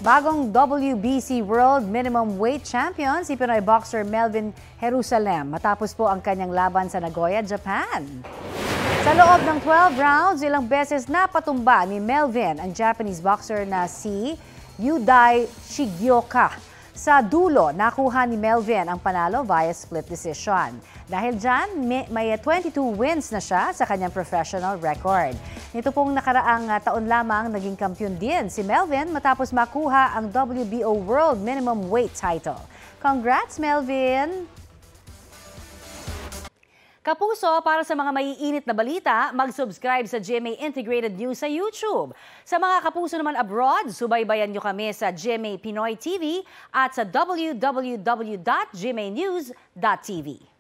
Bagong WBC World Minimum Weight Champion si Pinoy boxer Melvin Jerusalem matapos po ang kanyang laban sa Nagoya, Japan. Sa loob ng 12 rounds, ilang beses napatumba ni Melvin ang Japanese boxer na si Yudai Shigioka. Sa dulo, nakuha ni Melvin ang panalo via split decision. Dahil dyan, may 22 wins na siya sa kanyang professional record. Nito pong nakaraang taon lamang, naging kampiyon din si Melvin matapos makuha ang WBO World Minimum Weight title. Congrats, Melvin! Kapuso, para sa mga maiinit na balita, mag-subscribe sa GMA Integrated News sa YouTube. Sa mga kapuso naman abroad, subaybayan nyo kami sa GMA Pinoy TV at sa www.gmanews.tv.